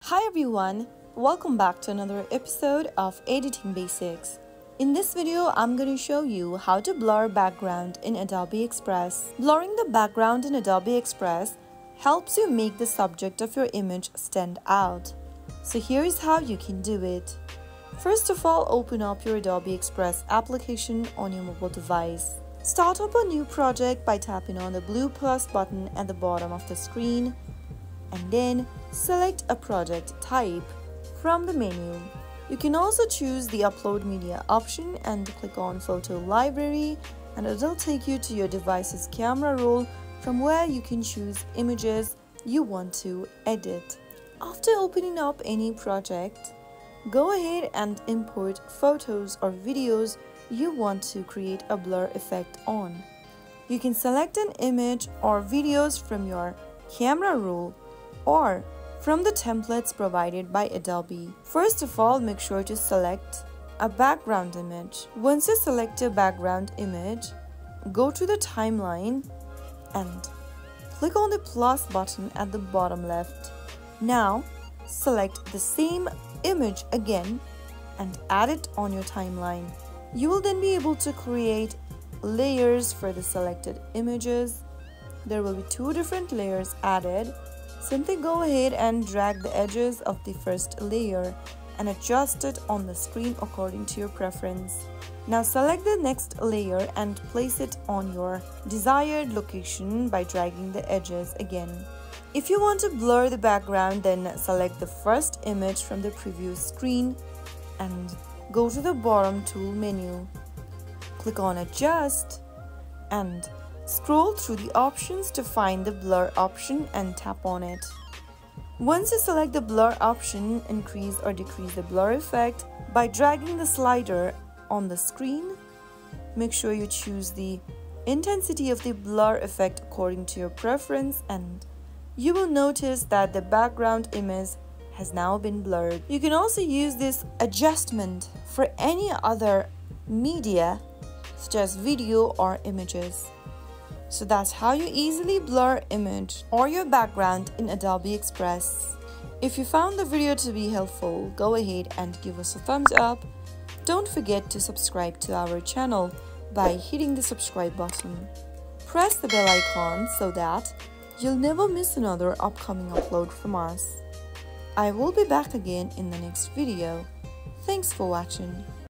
Hi everyone, welcome back to another episode of Editing Basics. In this video, I'm going to show you how to blur background in Adobe Express. Blurring the background in Adobe Express helps you make the subject of your image stand out. So here's how you can do it. First of all, open up your Adobe Express application on your mobile device. Start up a new project by tapping on the blue plus button at the bottom of the screen, and then select a project type from the menu. You can also choose the Upload Media option and click on Photo Library, and it'll take you to your device's camera roll from where you can choose images you want to edit. After opening up any project, go ahead and import photos or videos you want to create a blur effect on. You can select an image or videos from your camera roll or from the templates provided by Adobe. First of all, make sure to select a background image. Once you select a background image, go to the timeline and click on the plus button at the bottom left. Now, select the same image again and add it on your timeline. You will then be able to create layers for the selected images. There will be two different layers added. Simply go ahead and drag the edges of the first layer and adjust it on the screen according to your preference. Now select the next layer and place it on your desired location by dragging the edges again. If you want to blur the background, then select the first image from the preview screen and go to the bottom tool menu. Click on Adjust and scroll through the options to find the blur option and tap on it. Once you select the blur option, increase or decrease the blur effect by dragging the slider on the screen. Make sure you choose the intensity of the blur effect according to your preference, and you will notice that the background image has now been blurred. You can also use this adjustment for any other media such as video or images. So that's how you easily blur image or your background in Adobe Express. If you found the video to be helpful, go ahead and give us a thumbs up. Don't forget to subscribe to our channel by hitting the subscribe button. Press the bell icon so that you'll never miss another upcoming upload from us. I will be back again in the next video. Thanks for watching.